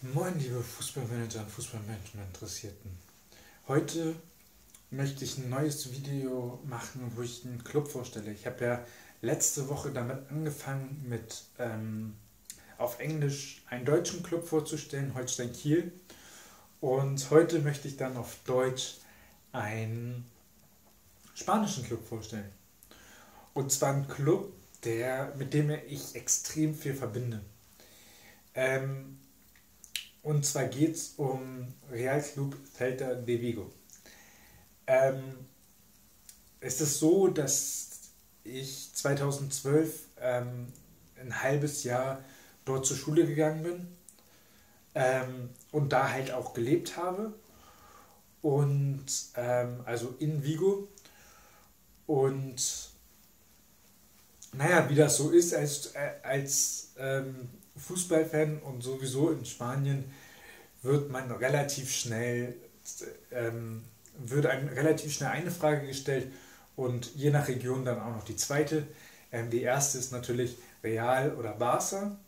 Moin, liebe Fußballmanager und Fußballmanagement-Interessierten. Heute möchte ich ein neues Video machen, wo ich einen Club vorstelle. Ich habe ja letzte Woche damit angefangen, mit auf Englisch einen deutschen Club vorzustellen, Holstein Kiel. Und heute möchte ich dann auf Deutsch einen spanischen Club vorstellen. Und zwar einen Club, mit dem ich extrem viel verbinde. Ähm, Und zwar geht es um Real Club Celta de Vigo. Ähm, Es ist so, dass ich 2012 ein halbes Jahr dort zur Schule gegangen bin und da halt auch gelebt habe. Und also in Vigo. Und naja, wie das so ist als Fußballfan und sowieso in Spanien, wird man relativ schnell, wird einem relativ schnell eine Frage gestellt und je nach Region dann auch noch die zweite. Die erste ist natürlich Real oder Barca.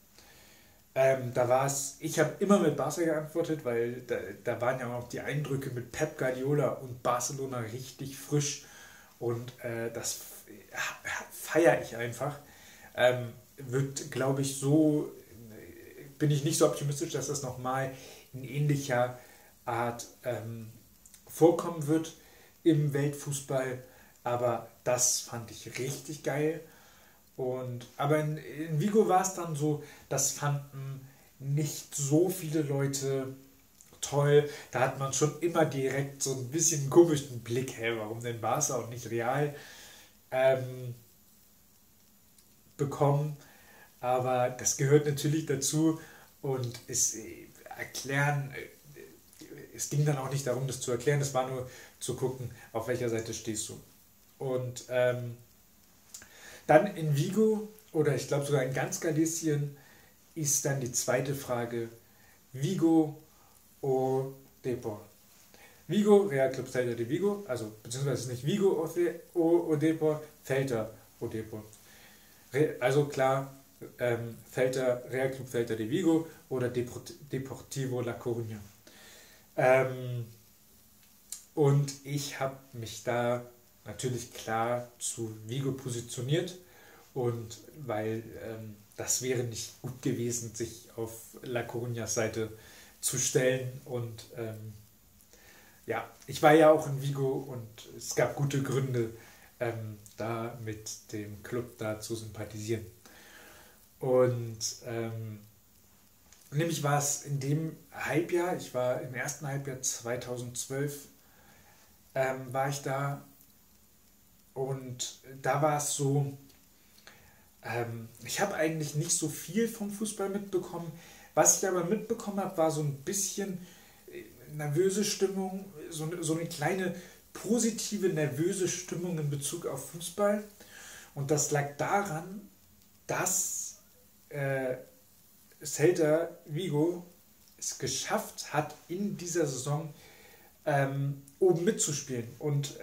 Ich habe immer mit Barca geantwortet, weil da waren ja auch noch die Eindrücke mit Pep Guardiola und Barcelona richtig frisch und das feiere ich einfach. Wird, glaube ich, bin ich nicht so optimistisch, dass das nochmal in ähnlicher Art vorkommen wird im Weltfußball, aber das fand ich richtig geil. Aber in Vigo war es dann so, das fanden nicht so viele Leute toll. Da hat man schon immer direkt so ein bisschen einen komischen Blick, hey, warum denn Barca und nicht Real, ähm, bekommen. Aber das gehört natürlich dazu und es ging dann auch nicht darum, das zu erklären, es war nur zu gucken, auf welcher Seite stehst du. Und dann in Vigo oder ich glaube sogar in ganz Galicien ist dann die zweite Frage Vigo o Depor. Vigo, Real Club Celta de Vigo, also beziehungsweise nicht Vigo o Depor, Celta o Depor. Also klar, Real Club Celta de Vigo oder Deportivo La Coruña. Ähm, und ich habe mich da natürlich klar zu Vigo positioniert und weil das wäre nicht gut gewesen, sich auf La Coruñas Seite zu stellen und ja, ich war ja auch in Vigo und es gab gute Gründe, da mit dem Club da zu sympathisieren. Und nämlich war es in dem Halbjahr, ich war im ersten Halbjahr 2012, war ich da und da war es so, ich habe eigentlich nicht so viel vom Fußball mitbekommen. Was ich aber mitbekommen habe, war so ein bisschen nervöse Stimmung, so eine kleine positive, nervöse Stimmung in Bezug auf Fußball. Und das lag daran, dass Celta Vigo es geschafft hat, in dieser Saison oben mitzuspielen. Und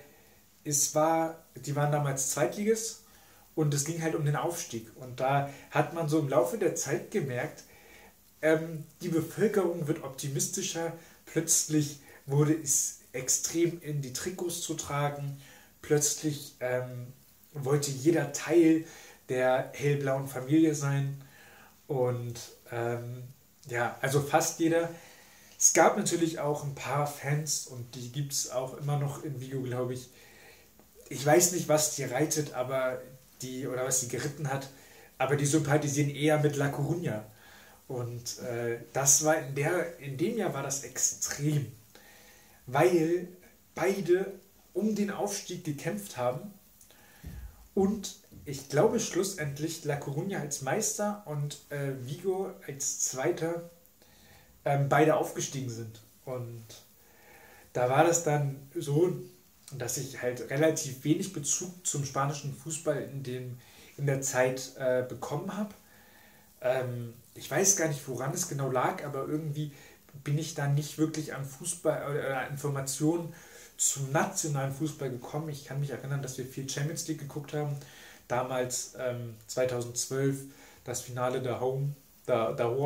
die waren damals Zweitligist und es ging halt um den Aufstieg. Und da hat man so im Laufe der Zeit gemerkt, die Bevölkerung wird optimistischer. Plötzlich wurde es extrem in die Trikots zu tragen. Plötzlich wollte jeder Teil der hellblauen Familie sein. Und ja, also fast jeder. Es gab natürlich auch ein paar Fans und die gibt es auch immer noch in Vigo, glaube ich. Ich weiß nicht, was die reitet, oder was sie geritten hat, aber die sympathisieren eher mit La Coruña. Und das war in dem Jahr war das extrem, weil beide um den Aufstieg gekämpft haben und ich glaube schlussendlich La Coruña als Meister und Vigo als Zweiter beide aufgestiegen sind. Und da war das dann so, dass ich halt relativ wenig Bezug zum spanischen Fußball in der Zeit bekommen habe. Ich weiß gar nicht, woran es genau lag, aber irgendwie bin ich da nicht wirklich an Fußball oder Informationen zum nationalen Fußball gekommen. Ich kann mich erinnern, dass wir viel Champions League geguckt haben. Damals 2012 das Finale der Home, der Roi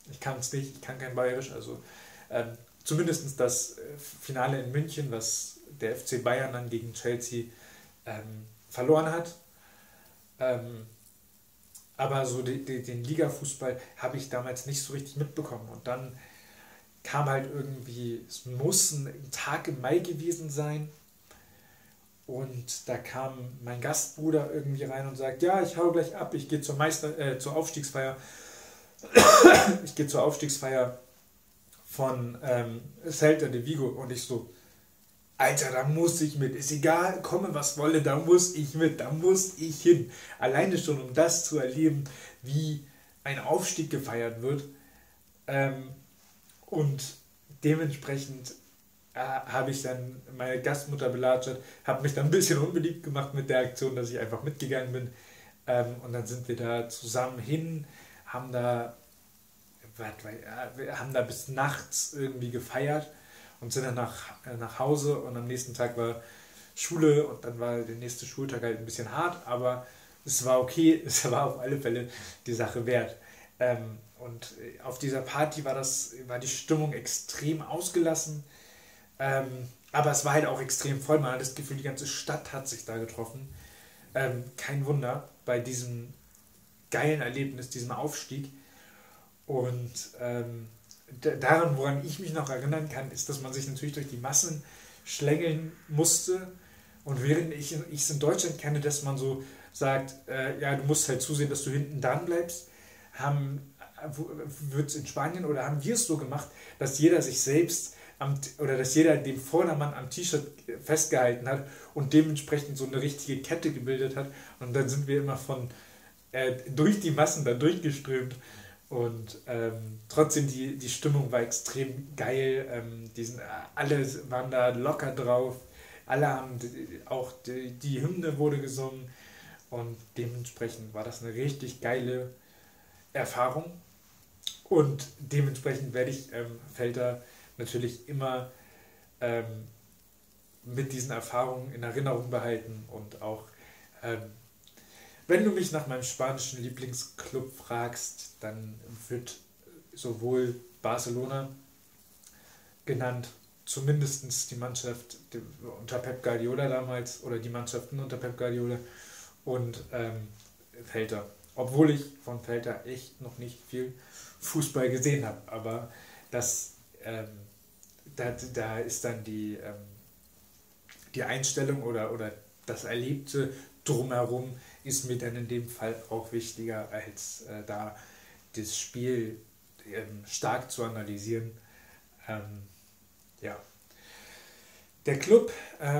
Ich kann es nicht, ich kann kein Bayerisch, also zumindest das Finale in München, was der FC Bayern dann gegen Chelsea verloren hat. Ähm, aber so den Liga-Fußball habe ich damals nicht so richtig mitbekommen. Und dann kam halt irgendwie, es muss ein Tag im Mai gewesen sein. Und da kam mein Gastbruder irgendwie rein und sagt, ja, ich hau gleich ab, ich gehe zur Aufstiegsfeier. Ich gehe zur Aufstiegsfeier von Celta de Vigo. Und ich so, Alter, da muss ich mit. Ist egal, komme was wolle, da muss ich mit, da muss ich hin. Alleine schon, um das zu erleben, wie ein Aufstieg gefeiert wird. Ähm, und dementsprechend habe ich dann meine Gastmutter belatschert, habe mich dann ein bisschen unbeliebt gemacht mit der Aktion, dass ich einfach mitgegangen bin. Und dann sind wir da zusammen hin, haben da, wir haben da bis nachts irgendwie gefeiert und sind dann nach Hause und am nächsten Tag war Schule und dann war der nächste Schultag halt ein bisschen hart, aber es war okay, es war auf alle Fälle die Sache wert. Und auf dieser Party war die Stimmung extrem ausgelassen, aber es war halt auch extrem voll, man hat das Gefühl, die ganze Stadt hat sich da getroffen. Kein Wunder bei diesem geilen Erlebnis, diesem Aufstieg. Und daran, woran ich mich noch erinnern kann, ist, dass man sich natürlich durch die Massen schlängeln musste. Und während ich es in Deutschland kenne, dass man so sagt, ja, du musst halt zusehen, dass du hinten dran bleibst, wird es in Spanien oder haben wir es so gemacht, dass jeder sich selbst oder dass jeder dem Vordermann am T-Shirt festgehalten hat und dementsprechend so eine richtige Kette gebildet hat. Und dann sind wir immer durch die Massen da durchgeströmt. Und trotzdem, die Stimmung war extrem geil. Alle waren da locker drauf. Alle haben auch die Hymne wurde gesungen. Und dementsprechend war das eine richtig geile Erfahrung. Und dementsprechend werde ich Velter natürlich immer mit diesen Erfahrungen in Erinnerung behalten. Und auch, wenn du mich nach meinem spanischen Lieblingsclub fragst, dann wird sowohl Barcelona genannt, zumindest die Mannschaft unter Pep Guardiola damals oder die Mannschaften unter Pep Guardiola und Velter. Obwohl ich von Velter echt noch nicht viel Fußball gesehen habe, aber da ist dann die Einstellung oder das Erlebte drumherum ist mir dann in dem Fall auch wichtiger, als da das Spiel stark zu analysieren. Ja. Der Club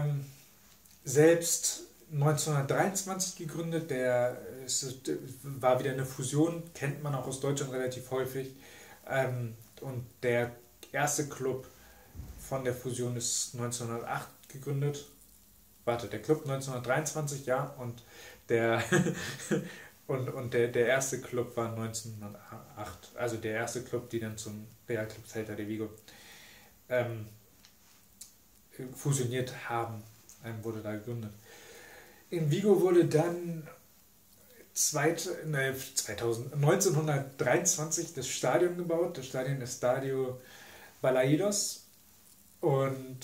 selbst 1923 gegründet, war wieder eine Fusion, kennt man auch aus Deutschland relativ häufig. Und der erste Club von der Fusion ist 1908 gegründet. Der Club 1923, ja, und der der erste Club war 1908, also der erste Club, die dann zum Real Club Celta de Vigo fusioniert haben, wurde da gegründet. In Vigo wurde dann 1923 das Stadion gebaut, das Stadion Estadio Balaidos, und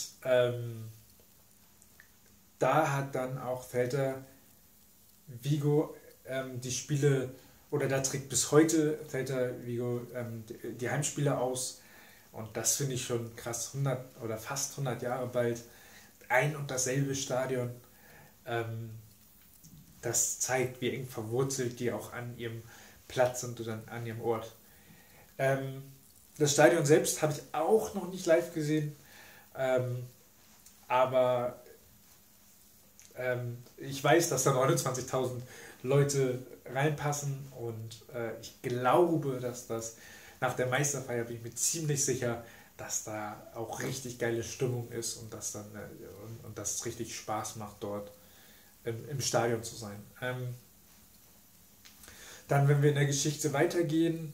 da hat dann auch Celta Vigo die Spiele, oder da trägt bis heute Celta Vigo die Heimspiele aus, und das finde ich schon krass, 100 oder fast 100 Jahre bald, ein und dasselbe Stadion. Das zeigt, wie eng verwurzelt die auch an ihrem Platz sind oder an ihrem Ort. Das Stadion selbst habe ich auch noch nicht live gesehen, aber ich weiß, dass da 29.000 Leute reinpassen, und ich glaube, dass das nach der Meisterfeier, bin ich mir ziemlich sicher, dass da auch richtig geile Stimmung ist und dass es richtig Spaß macht, dort im Stadion zu sein. Dann, wenn wir in der Geschichte weitergehen,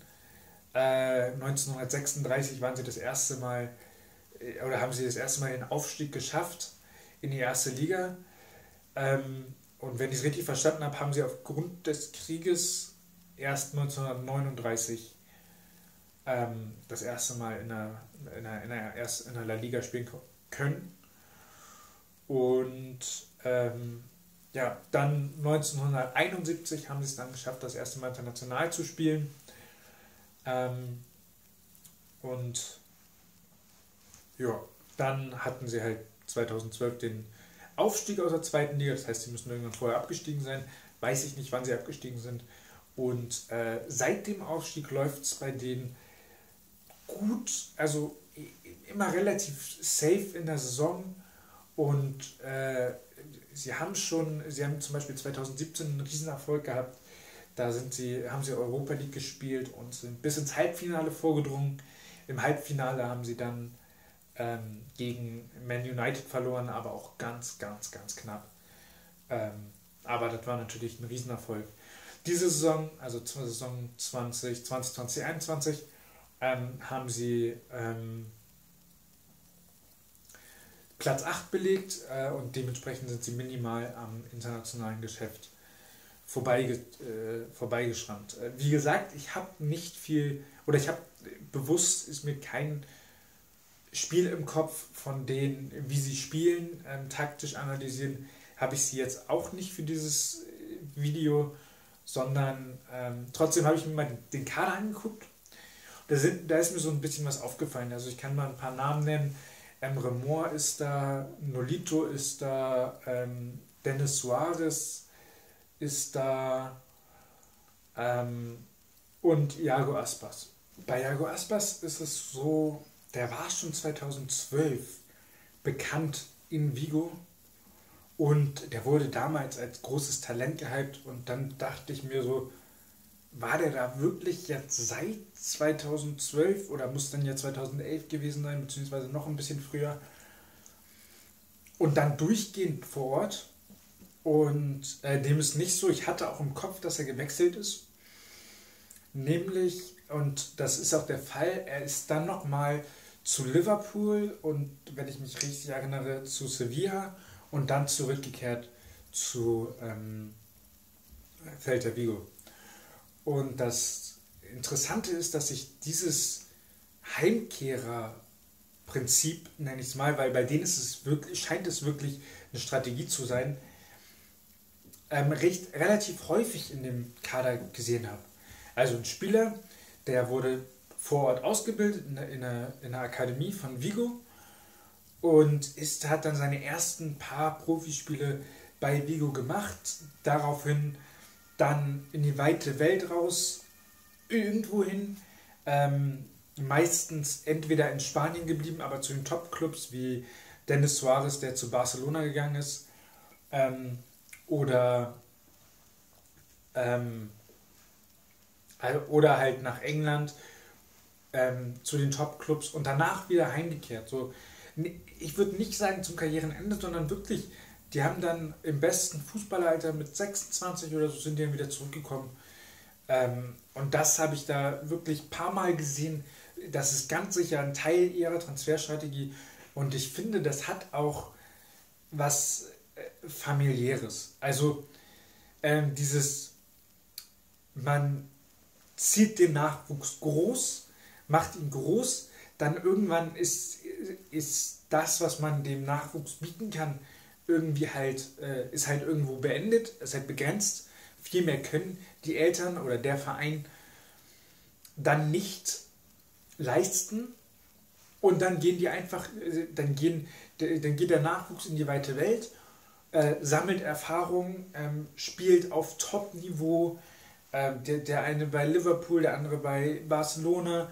1936 waren sie das erste Mal, oder haben sie das erste Mal den Aufstieg geschafft in die erste Liga. Und wenn ich es richtig verstanden habe, haben sie aufgrund des Krieges erst 1939 das erste Mal in der La Liga spielen können. Und ja, dann 1971 haben sie es dann geschafft, das erste Mal international zu spielen. Und ja, dann hatten sie halt 2012 den Aufstieg aus der zweiten Liga. Das heißt, sie müssen irgendwann vorher abgestiegen sein. Weiß ich nicht, wann sie abgestiegen sind. Und seit dem Aufstieg läuft es bei denen gut, also immer relativ safe in der Saison. Und sie haben zum Beispiel 2017 einen Riesenerfolg gehabt. Da haben sie Europa League gespielt und sind bis ins Halbfinale vorgedrungen. Im Halbfinale haben sie dann gegen Man United verloren, aber auch ganz, ganz, ganz knapp. Aber das war natürlich ein Riesenerfolg. Diese Saison, also zur Saison 2020-2021, haben sie Platz 8 belegt und dementsprechend sind sie minimal am internationalen Geschäft vorbeigeschrammt. Wie gesagt, ich habe nicht viel, oder ich habe bewusst, ist mir kein Spiel im Kopf von denen, wie sie spielen, taktisch analysieren, habe ich sie jetzt auch nicht für dieses Video, sondern trotzdem habe ich mir mal den Kader angeguckt. Da ist mir so ein bisschen was aufgefallen. Also ich kann mal ein paar Namen nennen. Emre Mor ist da, Nolito ist da, Denis Suarez ist da und Iago Aspas. Bei Iago Aspas ist es so, der war schon 2012 bekannt in Vigo und der wurde damals als großes Talent gehypt und dann dachte ich mir so, war der da wirklich jetzt seit 2012 oder muss dann ja 2011 gewesen sein, beziehungsweise noch ein bisschen früher und dann durchgehend vor Ort und dem ist nicht so, ich hatte auch im Kopf, dass er gewechselt ist, nämlich, und das ist auch der Fall, er ist dann nochmal zu Liverpool und, wenn ich mich richtig erinnere, zu Sevilla und dann zurückgekehrt zu Celta Vigo. Und das Interessante ist, dass sich dieses Heimkehrerprinzip, nenne ich es mal, weil bei denen scheint es wirklich eine Strategie zu sein, relativ häufig in dem Kader gesehen habe. Also ein Spieler, der wurde vor Ort ausgebildet in der Akademie von Vigo und hat dann seine ersten paar Profispiele bei Vigo gemacht, daraufhin dann in die weite Welt raus, irgendwohin, meistens entweder in Spanien geblieben, aber zu den Top-Clubs wie Denis Suarez, der zu Barcelona gegangen ist, oder halt nach England zu den Top-Clubs und danach wieder heimgekehrt. So, ich würde nicht sagen zum Karrierenende, sondern wirklich, die haben dann im besten Fußballeralter mit 26 oder so sind die dann wieder zurückgekommen. Und das habe ich da wirklich ein paar Mal gesehen. Das ist ganz sicher ein Teil ihrer Transferstrategie. Und ich finde, das hat auch was Familiäres. Also man zieht den Nachwuchs groß, macht ihn groß, dann irgendwann ist das, was man dem Nachwuchs bieten kann, irgendwie ist halt irgendwo beendet, ist halt begrenzt. Viel mehr können die Eltern oder der Verein dann nicht leisten und dann gehen die einfach, dann geht der Nachwuchs in die weite Welt, sammelt Erfahrung, spielt auf Top-Niveau, der eine bei Liverpool, der andere bei Barcelona,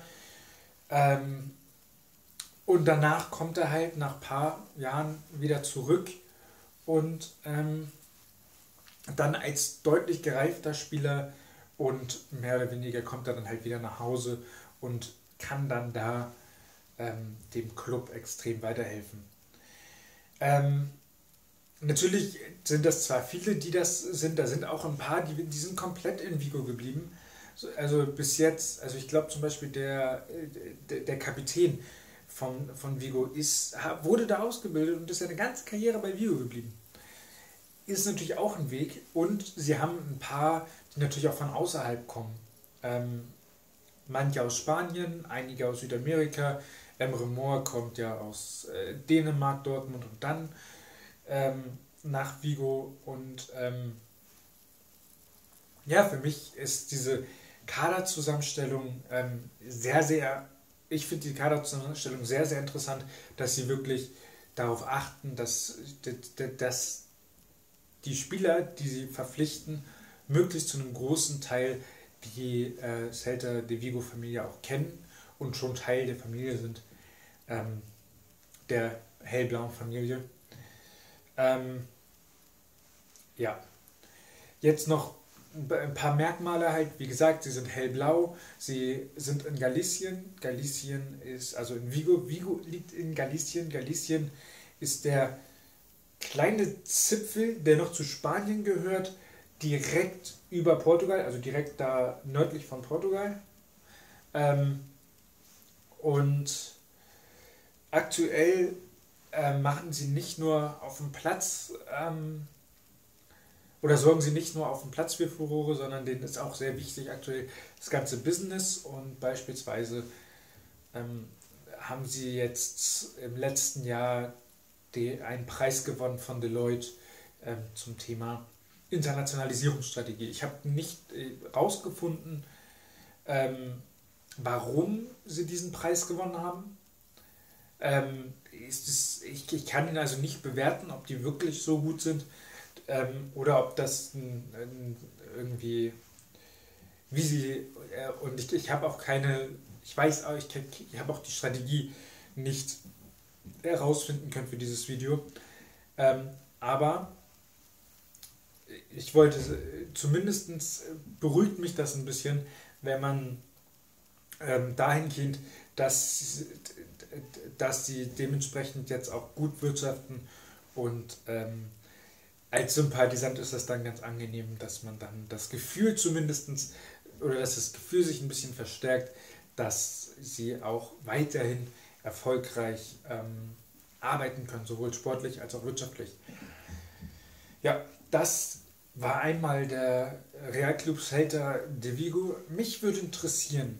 und danach kommt er halt nach ein paar Jahren wieder zurück und dann als deutlich gereifter Spieler und mehr oder weniger kommt er dann halt wieder nach Hause und kann dann da dem Club extrem weiterhelfen. Natürlich sind das zwar viele, die das sind, da sind auch ein paar, die sind komplett in Vigo geblieben. Also bis jetzt, also ich glaube zum Beispiel der Kapitän von Vigo wurde da ausgebildet und ist seine ganze Karriere bei Vigo geblieben. Ist natürlich auch ein Weg und sie haben ein paar, die natürlich auch von außerhalb kommen. manche aus Spanien, einige aus Südamerika. Emre Mor kommt ja aus Dänemark, Dortmund und dann nach Vigo. Und ja, für mich ist diese Kaderzusammenstellung ich finde die Kaderzusammenstellung sehr, sehr interessant, dass sie wirklich darauf achten, dass die Spieler, die sie verpflichten, möglichst zu einem großen Teil die Celta de Vigo-Familie auch kennen und schon Teil der Familie sind, der hellblauen Familie. Ja, jetzt noch ein paar Merkmale halt, wie gesagt, sie sind hellblau, sie sind in Galicien. Galicien ist, also in Vigo, Vigo liegt in Galicien. Galicien ist der kleine Zipfel, der noch zu Spanien gehört, direkt über Portugal, also direkt da nördlich von Portugal. Und aktuell machen sie nicht nur auf dem Platz oder sorgen sie nicht nur auf dem Platz für Furore, sondern denen ist auch sehr wichtig aktuell das ganze Business und beispielsweise haben sie jetzt im letzten Jahr einen Preis gewonnen von Deloitte zum Thema Internationalisierungsstrategie. Ich habe nicht rausgefunden, warum sie diesen Preis gewonnen haben. Ich kann ihn also nicht bewerten, ob die wirklich so gut sind oder ob das irgendwie, wie sie, und ich habe auch keine, ich weiß auch, ich habe auch die Strategie nicht herausfinden können für dieses Video. Aber ich wollte, zumindest beruhigt mich das ein bisschen, wenn man dahingehend, dass sie dementsprechend jetzt auch gut wirtschaften und als Sympathisant ist das dann ganz angenehm, dass man dann das Gefühl zumindest, oder dass das Gefühl sich ein bisschen verstärkt, dass sie auch weiterhin erfolgreich arbeiten können, sowohl sportlich als auch wirtschaftlich. Ja, das war einmal der Real Club Celta de Vigo. Mich würde interessieren,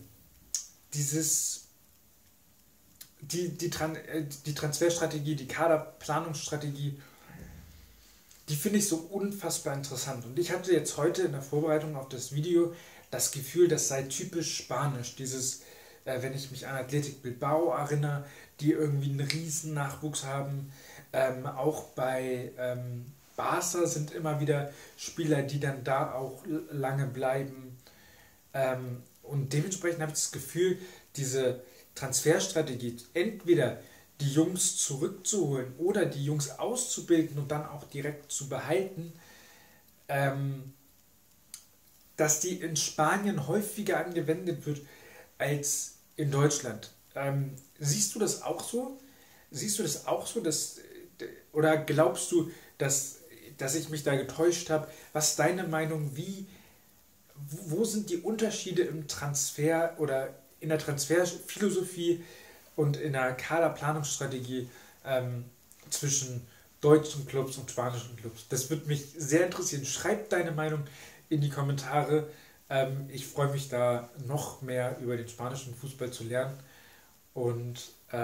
die Transferstrategie, die Kaderplanungsstrategie, die finde ich so unfassbar interessant. Und ich hatte jetzt heute in der Vorbereitung auf das Video das Gefühl, das sei typisch spanisch. Wenn ich mich an Athletic Bilbao erinnere, die irgendwie einen riesen Nachwuchs haben. Auch bei Barca sind immer wieder Spieler, die dann da auch lange bleiben. Und dementsprechend habe ich das Gefühl, diese Transferstrategie, entweder die Jungs zurückzuholen oder die Jungs auszubilden und dann auch direkt zu behalten, dass die in Spanien häufiger angewendet wird als in Deutschland. Siehst du das auch so? Oder glaubst du, dass ich mich da getäuscht habe? Was ist deine Meinung? Wo sind die Unterschiede im Transfer oder in der Transferphilosophie und in der Kaderplanungsstrategie zwischen deutschen Clubs und spanischen Clubs? Das würde mich sehr interessieren. Schreib deine Meinung in die Kommentare. Ich freue mich da noch mehr über den spanischen Fußball zu lernen. Und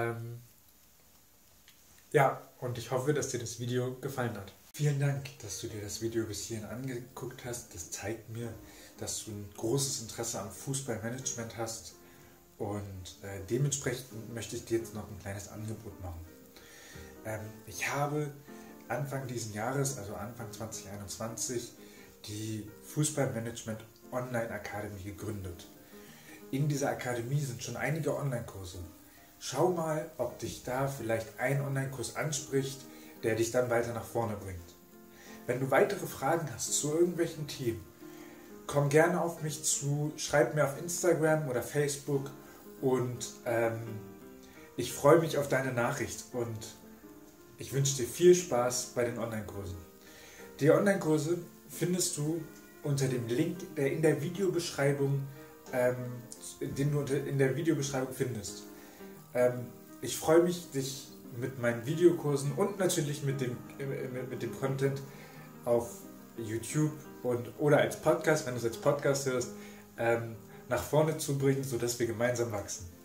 ja, und ich hoffe, dass dir das Video gefallen hat. Vielen Dank, dass du dir das Video bis hierhin angeguckt hast. Das zeigt mir, dass du ein großes Interesse am Fußballmanagement hast. Und dementsprechend möchte ich dir jetzt noch ein kleines Angebot machen. Ich habe Anfang diesen Jahres, also Anfang 2021, die Fußballmanagement Online Akademie gegründet. In dieser Akademie sind schon einige Online-Kurse. Schau mal, ob dich da vielleicht ein Online-Kurs anspricht, der dich dann weiter nach vorne bringt. Wenn du weitere Fragen hast zu irgendwelchen Themen, komm gerne auf mich zu, schreib mir auf Instagram oder Facebook und ich freue mich auf deine Nachricht und ich wünsche dir viel Spaß bei den Online-Kursen. Die Online-Kurse findest du unter dem Link, der in der Videobeschreibung, den du in der Videobeschreibung findest. Ich freue mich, dich mit meinen Videokursen und natürlich mit dem Content auf YouTube oder als Podcast, wenn du es als Podcast hörst, nach vorne zu bringen, sodass wir gemeinsam wachsen.